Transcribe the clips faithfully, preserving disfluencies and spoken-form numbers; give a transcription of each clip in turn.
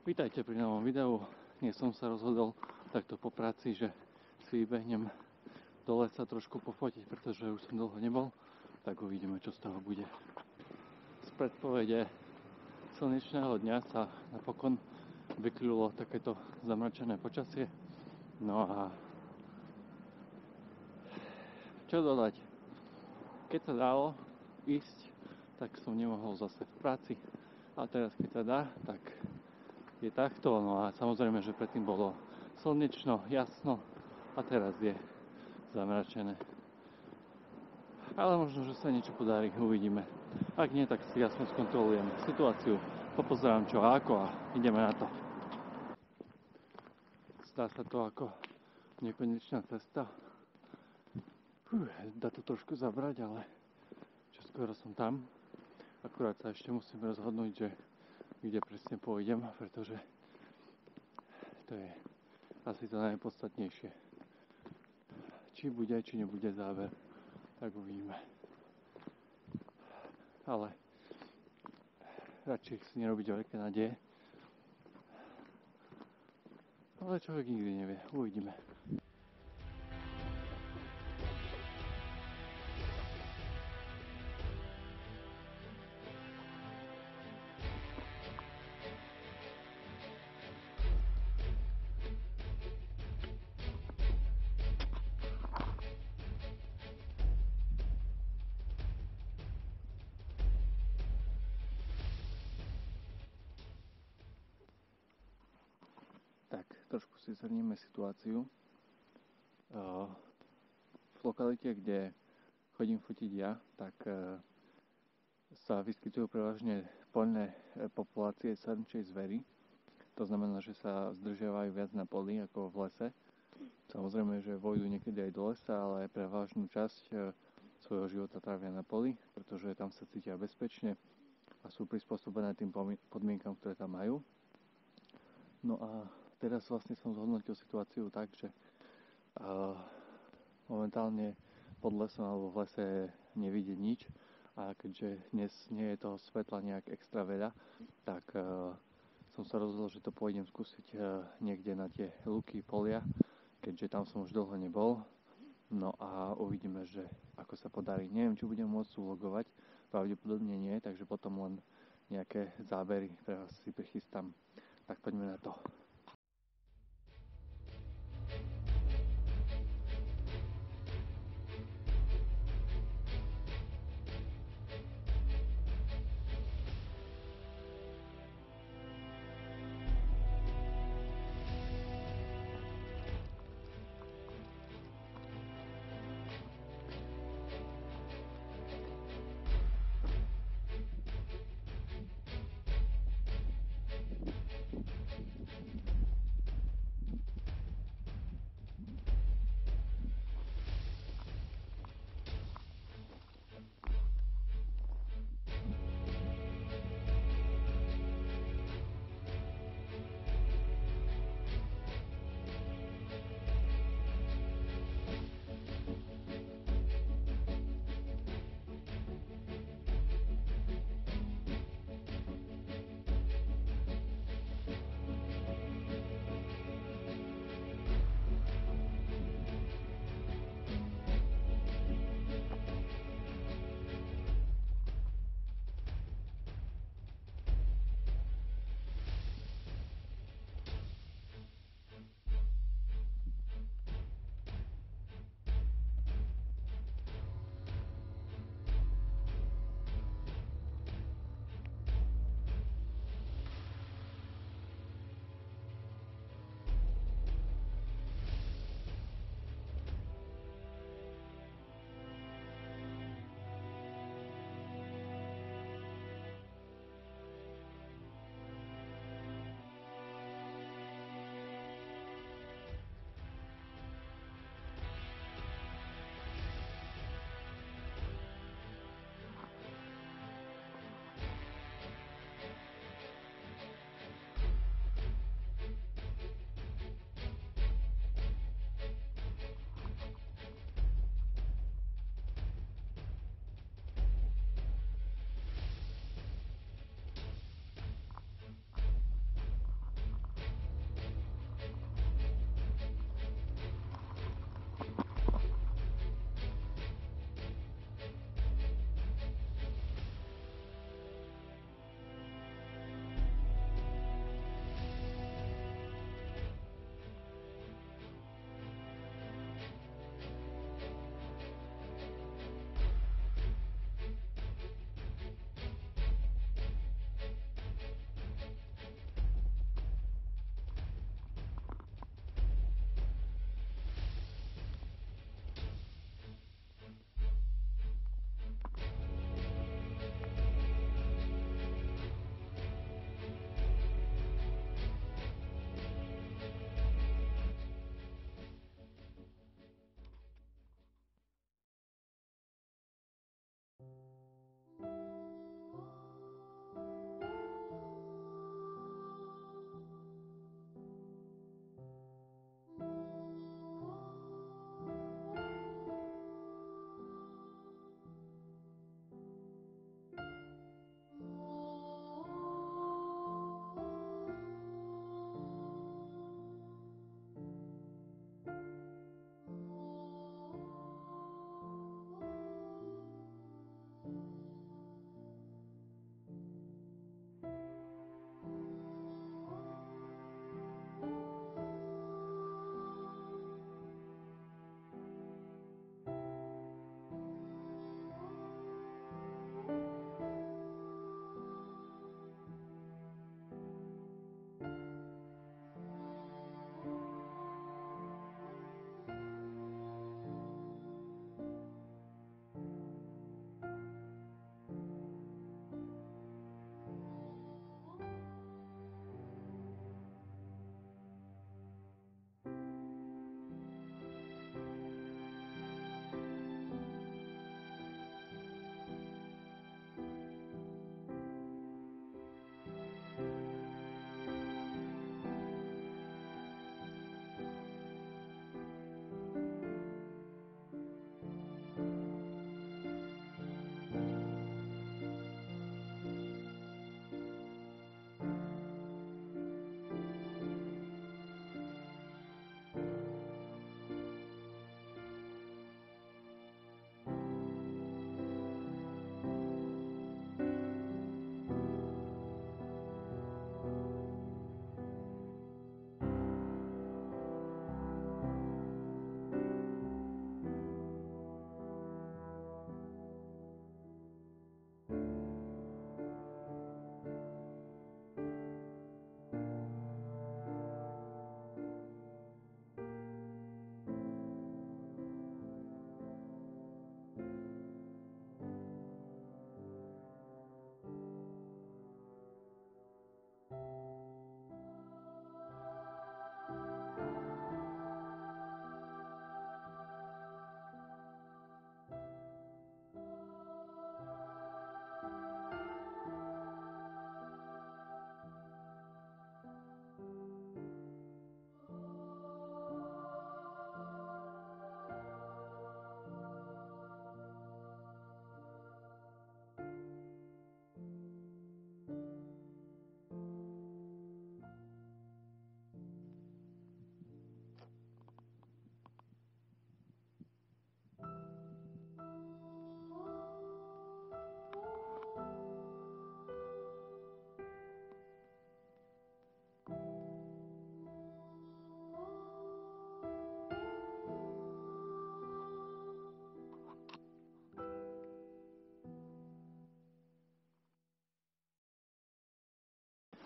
Vítajte pri novom videu. Dnes som sa rozhodol takto po práci, že si vybehnem do lesa trošku pofotiť, pretože už som dlho nebol. Tak uvidíme, čo z toho bude. Z predpovede slnečného dňa sa napokon vykľulo takéto zamračené počasie. No a čo dodať? Keď sa dalo ísť, tak som nemohol zase v práci. A teraz keď sa dá, tak je takto, no a samozrejme, že predtým bolo slnečno, jasno a teraz je zamračené. Ale možno, že sa niečo podarí, uvidíme. Ak nie, tak si jasno skontrolujem situáciu, popozerám čo a ako a ideme na to. Zdá sa to ako nekonečná cesta. Fuh, dá to trošku zabrať, ale čo skoro som tam. Akurát sa ešte musím rozhodnúť, že kde presne pôjdem, pretože to je asi to najpodstatnejšie. Či bude, či nebude záver, tak uvidíme. Ale radšej si nerobiť veľké nádeje. Ale človek nikdy nevie, uvidíme. Tak, trošku si zhrnieme situáciu. V lokalite, kde chodím fotiť ja, tak sa vyskytujú prevažne poľné populácie srnčej zvery. To znamená, že sa zdržiavajú viac na poli ako v lese. Samozrejme, že vojdu niekedy aj do lesa, ale prevažnú časť svojho života trávia na poli, pretože tam sa cítia bezpečne a sú prispôsobené tým podmienkam, ktoré tam majú. No a teraz vlastne som zhodnotil situáciu tak, že uh, momentálne pod lesom alebo v lese nevidieť nič a keďže dnes nie je toho svetla nejak extra veľa, tak uh, som sa rozhodol, že to pôjdem skúsiť uh, niekde na tie lúky, polia, keďže tam som už dlho nebol. No a uvidíme, že ako sa podarí. Neviem, či budem môcť vlogovať, pravdepodobne nie, takže potom len nejaké zábery pre vás si prichystám. Tak poďme na to.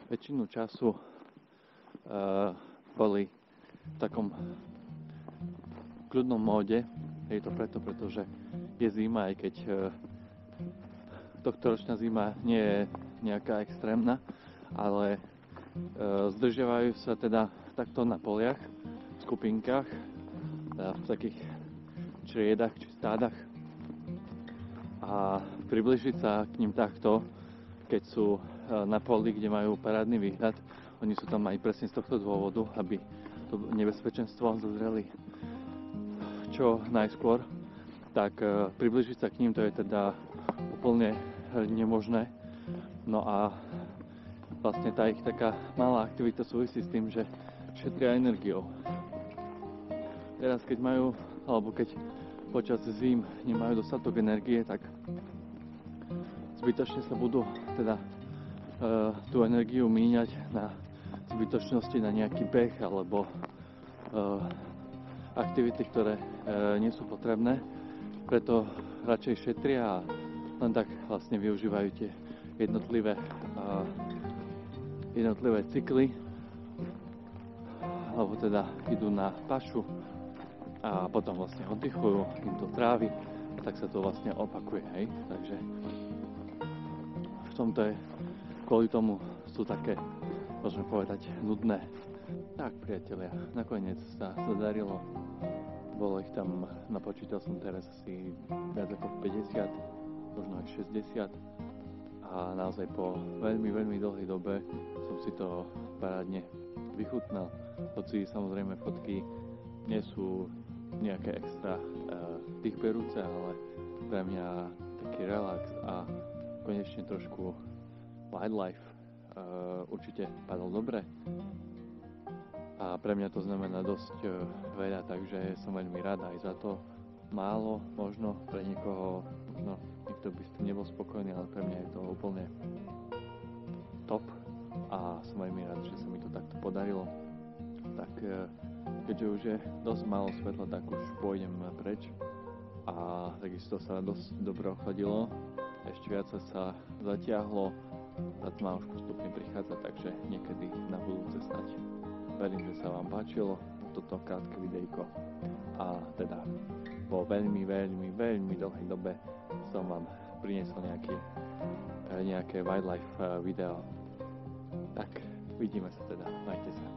väčšinu času uh, boli v takom kľudnom móde. Je to preto, pretože je zima, aj keď uh, tohtoročná zima nie je nejaká extrémna, ale uh, zdržiavajú sa teda takto na poliach, v skupinkách, teda v takých čriedach či stádach. A približiť sa k ním takto, keď sú na poli, kde majú parádny výhľad, oni sú tam aj presne z tohto dôvodu, aby to nebezpečenstvo dozreli čo najskôr, tak približiť sa k ním to je teda úplne nemožné. No a vlastne tá ich taká malá aktivita súvisí s tým, že šetria energiou. Teraz keď majú, alebo keď počas zím nemajú dostatok energie, tak zbytočne sa budú teda e, tú energiu míňať na zbytočnosti, na nejaký beh alebo e, aktivity, ktoré e, nie sú potrebné. Preto radšej šetria a len tak vlastne využívajú tie jednotlivé, e, jednotlivé cykly, alebo teda idú na pašu a potom vlastne oddychujú, im to trávi, tak sa to vlastne opakuje, hej. Takže v tomto je, kvôli tomu sú také, môžeme povedať, nudné. Tak, priatelia, nakoniec sa zadarilo. Bolo ich tam, napočítal som teraz asi viac ako päťdesiat, možno aj šesťdesiat. A naozaj po veľmi, veľmi dlhej dobe som si to parádne vychutnal. Hoci samozrejme fotky nie sú nejaké extra uh, dýchberúce, ale pre mňa taký relax a konečne trošku wildlife uh, určite padol dobre. A pre mňa to znamená dosť uh, veľa, takže som veľmi rád aj za to. Málo, možno pre niekoho, možno niekto by s tým nebol spokojný, ale pre mňa je to úplne top a som veľmi rád, že sa mi to takto podarilo. Tak uh, keďže už je dosť málo svetla, tak už pôjdem preč a takisto sa dosť dobre ochladilo, ešte viac sa zatiahlo, tá tma už postupne prichádza, takže niekedy na budúce snať. Verím, že sa vám páčilo toto krátke videjko a teda po veľmi, veľmi, veľmi dlhej dobe som vám priniesol nejaké, nejaké wildlife video. Tak, vidíme sa teda, majte sa.